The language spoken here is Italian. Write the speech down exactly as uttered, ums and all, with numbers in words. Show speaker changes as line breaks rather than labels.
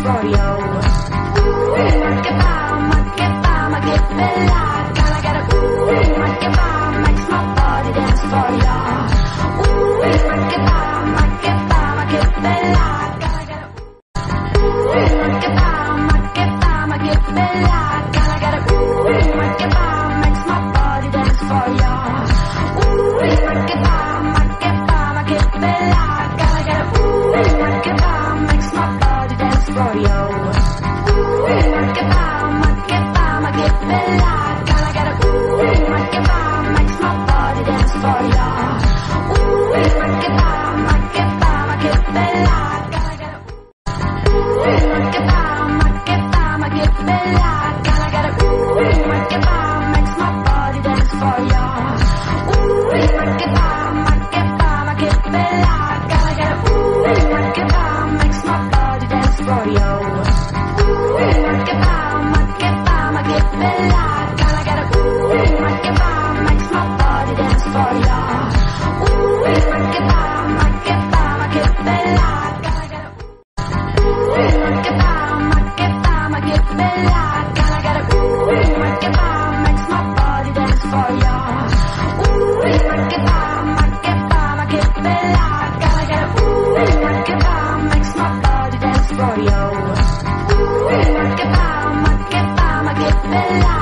for you. Ooh, ma che fa, ma che fa, ma che bella. Gotta get a ooh, ma che fa, makes my body dance for you. Ooh, ma che fa, ma che fa, ma che bella. Gotta get a ooh, ma che fa, ma che fa, ma che bella. Gotta get a ooh, ma che fa, makes my body dance for you. Ooh, ma che fa, ma che fa, ma che bella. Gotta get a ooh, ma che fa, makes my body dance for you. Ooh, ma che fa, ma che fa, ma che bella. Gotta get a ooh, ma che fa, makes my body dance for you. Ooh, ma che fa, ma che fa, ma che bella. Gotta get a ooh, ma che fa, ma che fa, ma che bella. Gotta get a ooh, ma che fa, makes my body dance for you. Ooh, ma che fa, ma che fa, ma che bella. Gotta get a ooh, ma che fa, makes my body dance for you. Ooh, ma che fa, ma che fa, ma che bella. Gotta get a ooh, ma che fa, makes my body dance for you. Ooh, ma che fa, ma che fa, ma che bella. Gotta get a ooh, ma che fa, ma che fa, ma che bella. Gotta get a ooh, ma che fa, makes my body dance for you. Ooh, ma che fa, ma che fa, ma che bella. Gotta get a ooh, ma che fa, makes my body dance for you. Ooh, ma che fa, ma che fa, ma che bella.